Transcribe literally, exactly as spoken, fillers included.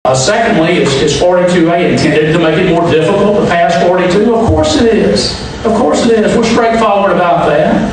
Uh, secondly, is, is forty-two A intended to make it more difficult to pass forty-two? Of course it is. Of course it is. We're straightforward about that.